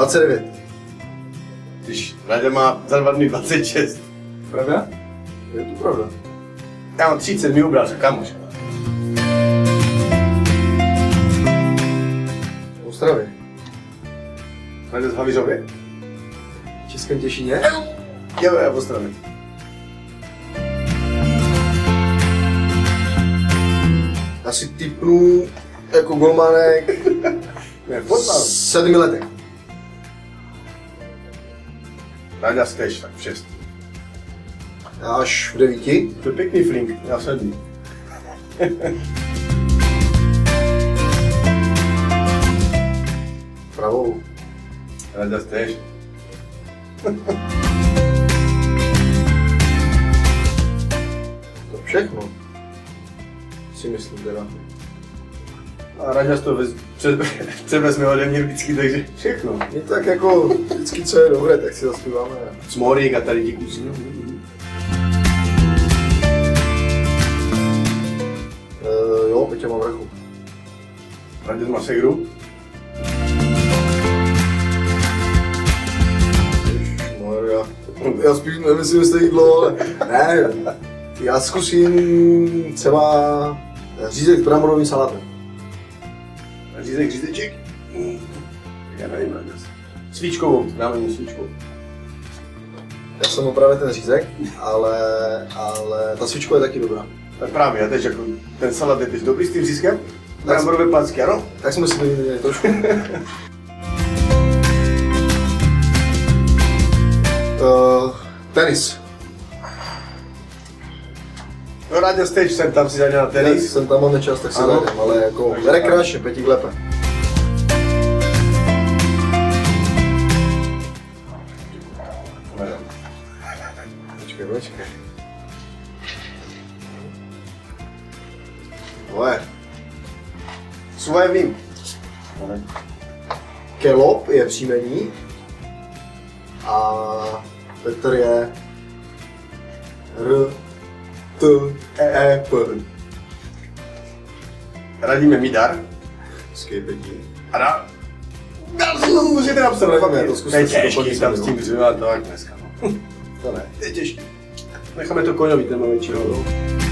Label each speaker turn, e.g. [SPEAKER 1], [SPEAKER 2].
[SPEAKER 1] 29.
[SPEAKER 2] Když Radě má za 2 dny 26.
[SPEAKER 1] Pravda? Je to pravda.
[SPEAKER 2] Já mám 30, mi ubral se kamoš.
[SPEAKER 1] V Ostravě.
[SPEAKER 2] Radě z Havířově?
[SPEAKER 1] V Českém Těšíně?
[SPEAKER 2] Jo, v Ostravě.
[SPEAKER 1] Já si tipnu jako golmanek
[SPEAKER 2] Ne, fotbal.
[SPEAKER 1] 7 letech.
[SPEAKER 2] Radě stež, tak v 6.
[SPEAKER 1] Já až v 9.
[SPEAKER 2] To je pěkný flink, já v 7.
[SPEAKER 1] Pravou.
[SPEAKER 2] Radě stež.
[SPEAKER 1] To všechno. Si myslím teda.
[SPEAKER 2] A Radě to převezme ode mě vždycky, takže všechno.
[SPEAKER 1] Je tak jako vždycky, co je dobré, tak si zaspíváme.
[SPEAKER 2] Smorík a tady ti kusy.
[SPEAKER 1] Jo, Peťa mám vrchu.
[SPEAKER 2] Radě má segru.
[SPEAKER 1] Ježišmarja. Já spíš nemyslím, že to jídlo, ale ne. Já zkusím třeba řízek s bramborovým salátem.
[SPEAKER 2] Řízeček? Já nevím, Radě. Svíčkovou, dáme mu svíčkovou.
[SPEAKER 1] Já jsem opravil ten řízek, ale ta svíčka je taky dobrá.
[SPEAKER 2] Tak právě, já teď jako ten salát je teď dobrý s tím řízkem? Bramborové placky, ano?
[SPEAKER 1] Tak jsme si to vyměnili trošku. Tenis.
[SPEAKER 2] No Radio Stage jsem tam si zadělal na tenis.
[SPEAKER 1] Jsem tam máme čas, tak si zajdem, ale jako rekreačně, Petík lépe. Počkej.
[SPEAKER 2] Svoje vím.
[SPEAKER 1] Kelop je příjmení a Petr je R-T-E-P.
[SPEAKER 2] Radíme mi dar.
[SPEAKER 1] Hezký Petí.
[SPEAKER 2] A dál. Dál si to můžete napsat.
[SPEAKER 1] Ne, to
[SPEAKER 2] je těžký tam s tím řovat, tak dneska. To ne, je těžký. Necháme to koňový, ten máme většinou.